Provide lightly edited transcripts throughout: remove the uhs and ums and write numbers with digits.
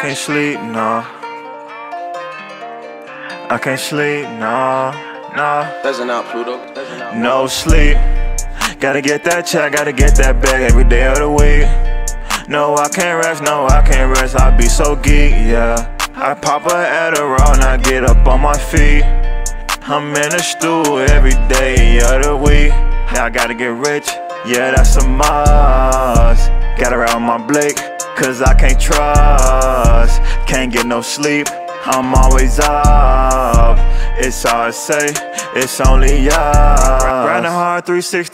can't sleep, no. I can't sleep, no. Doesn't out, Pluto. No sleep. Gotta get that check, gotta get that bag every day of the week. No, I can't rest, no, I can't rest. I be so geek, yeah. I pop a Adderall and I get up on my feet. I'm in the stool every day of the week. Yeah, I gotta get rich, yeah, that's a must. Gotta ride my Blake, cause I can't trust. Can't get no sleep, I'm always up. It's all I say, it's only us. Grinding hard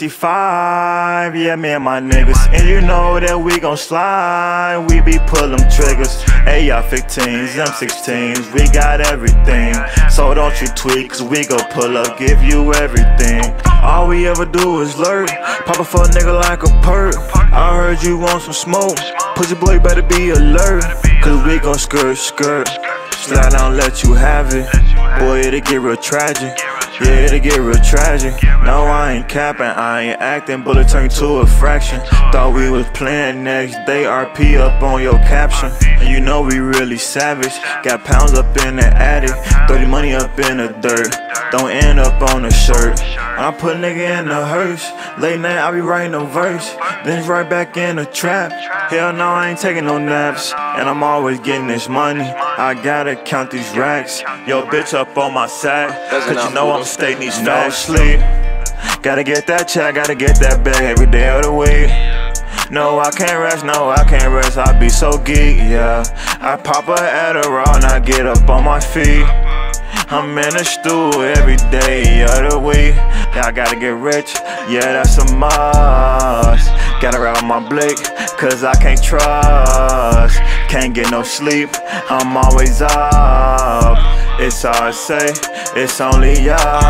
365, yeah, me and my niggas. And you know that we gon' slide, we be pullin' triggers. AR-15s, M16s, we got everything. So don't you tweak, cause we gon' pull up, give you everything. All we ever do is lurk, pop a fuck nigga like a perk. I heard you want some smoke, pussy boy better be alert. Cause we gon' skirt. Slide down, let you have it. Boy, it'll get real tragic. Yeah, it'll get real tragic. No, I ain't capping, I ain't acting. Bullet turned to a fraction. Thought we was playing next day. RP up on your caption. And you know we really savage. Got pounds up in the attic, 30 money up in the dirt. Don't end up on the shirt. I put nigga in the hearse. Late night I be writing a verse, then it's right back in the trap. Hell no, I ain't taking no naps, and I'm always getting this money. I gotta count these racks. Yo, bitch up on my sack, cause you know I'm stating these facts. No sleep, gotta get that check, gotta get that bag every day of the week. No, I can't rest, no, I can't rest. I be so geek, yeah. I pop a Adderall and I get up on my feet. I'm in the stool every day of the week. Yeah, I gotta get rich, yeah, that's a must. Gotta ride my Blake, cause I can't trust. Can't get no sleep, I'm always up. It's all I say, it's only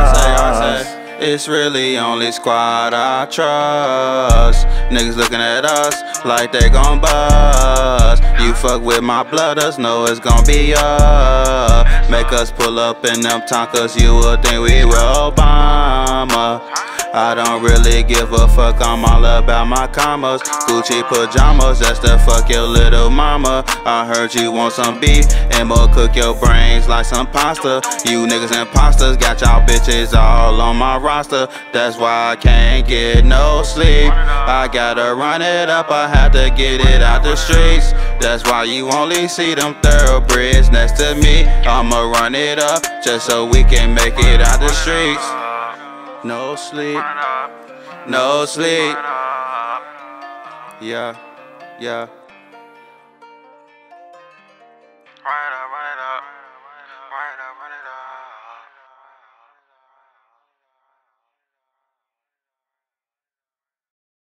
us. It's really only squad I trust. Niggas looking at us like they gon' bust. You fuck with my blooders, know it's gon' be up. Make us pull up in them Tonkas, you would think we were Obama. I don't really give a fuck, I'm all about my commas. Gucci pajamas, that's the fuck your little mama. I heard you want some beef, and more cook your brains like some pasta. You niggas imposters, got y'all bitches all on my roster. That's why I can't get no sleep. I gotta run it up, I have to get it out the streets. That's why you only see them thoroughbreds next to me. I'ma run it up, just so we can make it out the streets. No sleep, no sleep. Yeah.